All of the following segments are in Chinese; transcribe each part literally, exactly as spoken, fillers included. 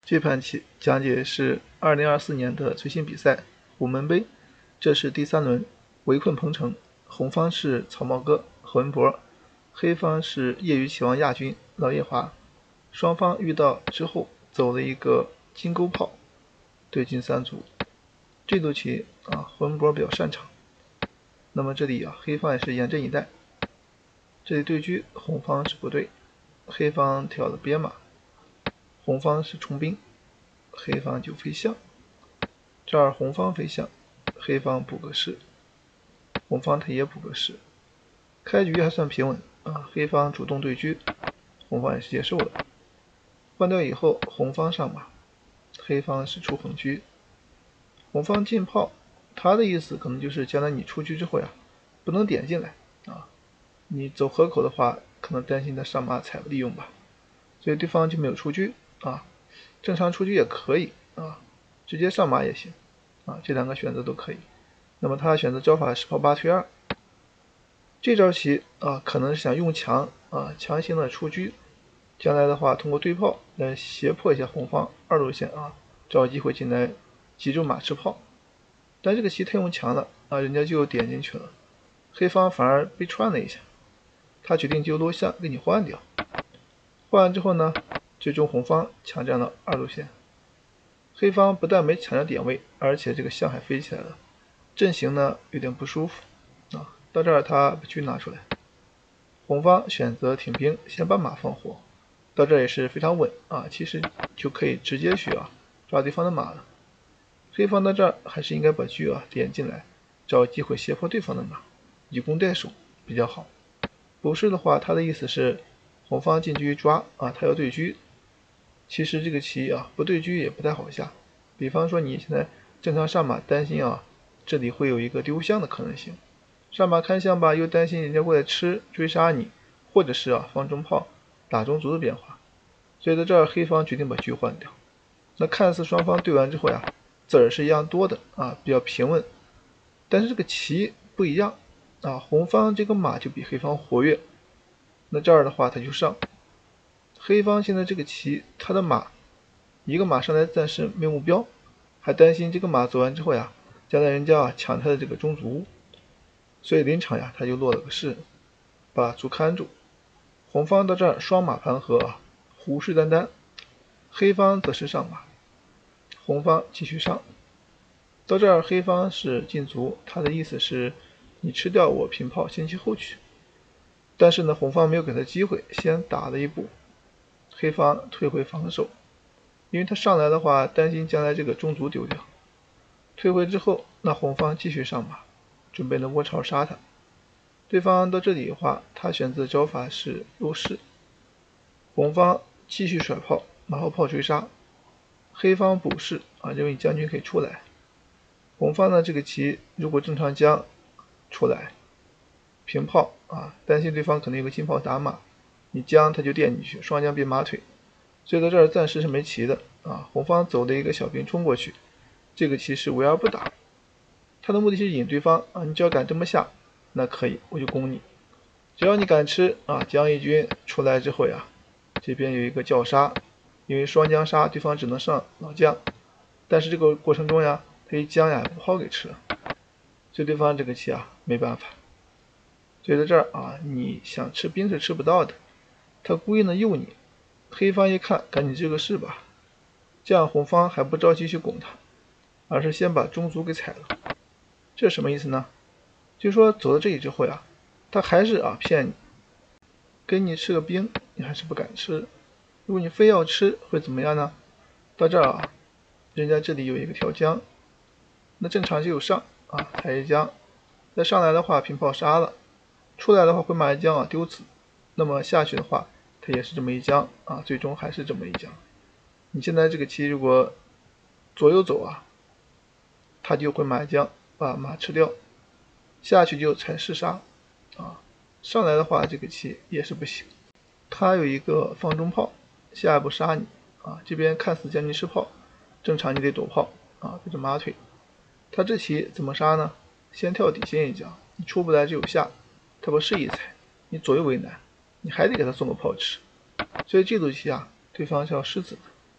这盘棋讲解是二零二四年的最新比赛虎门杯，这是第三轮，围困彭城，红方是草帽哥何文博，黑方是业余棋王亚军老叶华。双方遇到之后走了一个金钩炮，对进三卒。这步棋啊，何文博比较擅长。那么这里啊，黑方也是严阵以待。这里对车，红方是不对，黑方挑了边马。红方是冲兵，黑方就飞象，这儿红方飞象，黑方补个士，红方他也补个士，开局还算平稳啊，黑方主动对车，红方也是接受了。换掉以后，红方上马，黑方是出横车，红方进炮，他的意思可能就是将来你出车之后呀，不能点进来啊，你走河口的话，可能担心他上马踩不利用吧，所以对方就没有出车。啊，正常出车也可以啊，直接上马也行啊，这两个选择都可以。那么他选择招法是炮八退二，这招棋啊，可能是想用强啊，强行的出车，将来的话通过对炮来胁迫一下红方二路线啊，找机会进来集中马吃炮。但这个棋太用强了啊，人家就点进去了，黑方反而被串了一下，他决定就落象给你换掉。换完之后呢？最终红方抢占了二路线，黑方不但没抢着点位，而且这个象还飞起来了，阵型呢有点不舒服啊。到这儿他把车拿出来，红方选择挺兵，先把马放活，到这儿也是非常稳啊，其实就可以直接去啊抓对方的马了。黑方到这儿还是应该把车啊点进来，找机会胁迫对方的马，以攻代守比较好。不是的话，他的意思是红方进车抓啊，他要对车。其实这个棋啊，不对车也不太好下。比方说你现在正常上马，担心啊，这里会有一个丢象的可能性。上马看象吧，又担心人家过来吃追杀你，或者是啊放中炮打中卒的变化。所以在这儿黑方决定把车换掉。那看似双方对完之后呀，子儿是一样多的啊，比较平稳。但是这个棋不一样啊，红方这个马就比黑方活跃。那这儿的话他就上。黑方现在这个棋，他的马一个马上来暂时没目标，还担心这个马走完之后呀，将来人家啊抢他的这个中卒，所以临场呀他就落了个士，把卒看住。红方到这儿双马盘合啊，虎视眈眈，黑方则是上马，红方继续上。到这儿黑方是进卒，他的意思是你吃掉我平炮先去后取，但是呢红方没有给他机会，先打了一步。黑方退回防守，因为他上来的话担心将来这个中卒丢掉。退回之后，那红方继续上马，准备呢窝巢杀他。对方到这里的话，他选择招法是落士，红方继续甩炮，马后炮追杀。黑方补士啊，认为将军可以出来。红方呢这个棋如果正常将出来，平炮啊，担心对方可能有个金炮打马。你将他就垫进去，双将变马腿，所以到这儿暂时是没棋的啊。红方走的一个小兵冲过去，这个棋是围而不打，他的目的是引对方啊，你只要敢这么下，那可以，我就攻你。只要你敢吃啊，将一军出来之后呀，这边有一个叫杀，因为双将杀，对方只能上老将，但是这个过程中呀，他一将呀，把炮给吃了，所以对方这个棋啊没办法。所以在这儿啊，你想吃兵是吃不到的。他故意呢诱你，黑方一看赶紧这个士吧，这样红方还不着急去拱他，而是先把中卒给踩了。这什么意思呢？就是说走到这里之后呀，他还是啊骗你，给你吃个兵，你还是不敢吃。如果你非要吃会怎么样呢？到这儿啊，人家这里有一个跳将，那正常就有上啊，踩一将，再上来的话平炮杀了，出来的话回马一将啊丢子，那么下去的话他也是这么一将啊，最终还是这么一将。你现在这个棋如果左右走啊，他就会马将把马吃掉，下去就踩士杀啊，上来的话这个棋也是不行。他有一个放中炮，下一步杀你啊，这边看似将军吃炮，正常你得躲炮啊，这是马腿。他这棋怎么杀呢？先跳底线一将，你出不来只有下，他不示意踩，你左右为难，你还得给他送个炮吃。所以这组棋啊，对方是要失子的。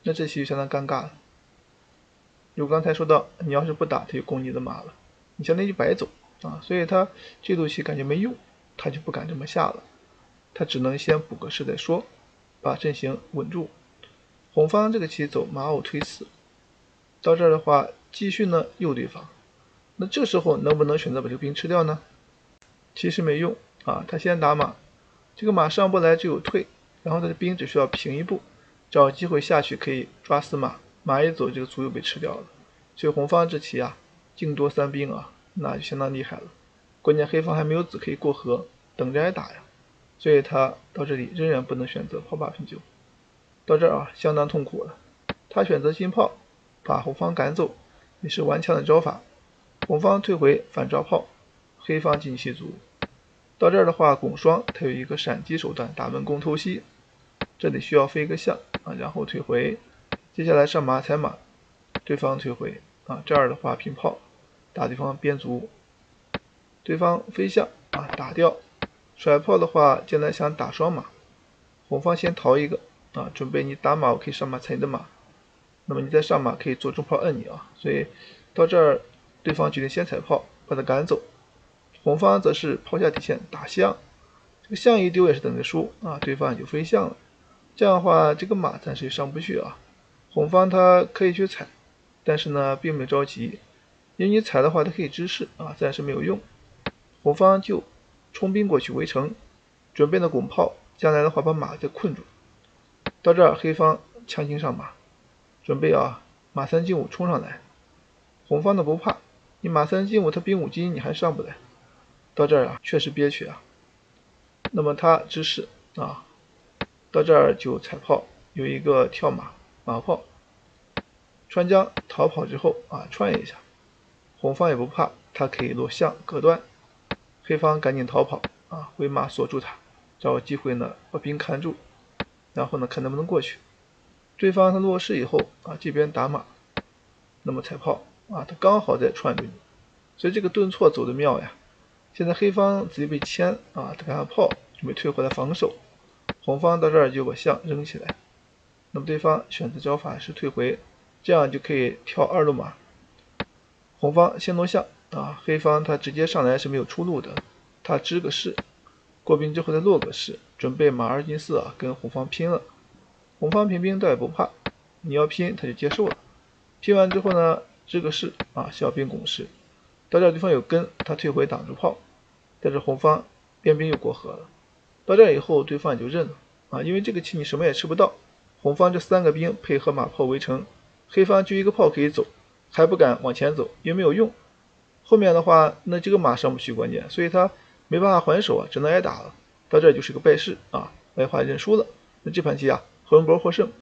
那这棋就相当尴尬了。如刚才说到，你要是不打，他就攻你的马了，你相当于就白走啊，所以他这路棋感觉没用，他就不敢这么下了，他只能先补个士再说，把阵型稳住。红方这个棋走马偶推四，到这儿的话继续呢诱对方，那这时候能不能选择把这个兵吃掉呢？其实没用啊，他先打马，这个马上不来就有退，然后他的兵只需要平一步，找机会下去可以抓死马，马一走这个卒又被吃掉了。所以红方这棋啊，净多三兵啊，那就相当厉害了。关键黑方还没有子可以过河，等着挨打呀，所以他到这里仍然不能选择炮八平九。到这儿啊，相当痛苦了。他选择进炮，把红方赶走，也是顽强的招法。红方退回反招炮，黑方进七卒。到这儿的话，拱双他有一个闪击手段，打门攻偷袭，这里需要飞一个象啊，然后退回。接下来上马踩马，对方退回啊，这儿的话平炮，打对方边卒。对方飞象啊，打掉。甩炮的话，将来想打双马，红方先逃一个啊，准备你打马，我可以上马踩你的马，那么你再上马可以做中炮摁你啊，所以到这儿对方决定先踩炮把他赶走，红方则是抛下底线打象，这个象一丢也是等着输啊，对方也就飞象了，这样的话这个马暂时也上不去啊，红方他可以去踩，但是呢并没着急，因为你踩的话它可以支势啊，暂时没有用，红方就冲兵过去围城，准备的拱炮，将来的话把马给困住。到这儿黑方强行上马，准备啊马三进五冲上来，红方的不怕，你马三进五他兵五进你还上不来，到这儿啊确实憋屈啊。那么他支势啊，到这儿就踩炮，有一个跳马马炮，穿将逃跑之后啊串一下，红方也不怕，他可以落象隔断，黑方赶紧逃跑啊，回马锁住他，找个机会呢把兵看住，然后呢看能不能过去。对方他落士以后啊，这边打马，那么踩炮啊，他刚好在串住你，所以这个顿挫走的妙呀。现在黑方直接被牵啊，他看下炮准备退回来防守，红方到这儿就把象扔起来，那么对方选择招法是退回，这样就可以跳二路马。红方先落象啊，黑方他直接上来是没有出路的，他支个士，过兵之后再落个士，准备马二进四啊，跟红方拼了。红方平兵倒也不怕，你要拼他就接受了。拼完之后呢，支个士啊，小兵拱士，到这对方有根，他退回挡住炮，但是红方边兵又过河了。到这以后对方也就认了啊，因为这个棋你什么也吃不到，红方这三个兵配合马炮围城，黑方就一个炮可以走，还不敢往前走，因为没有用。后面的话，那这个马上不去关键，所以他没办法还手啊，只能挨打了。到这就是个败势啊，白花认输了。那这盘棋啊，何文博获胜。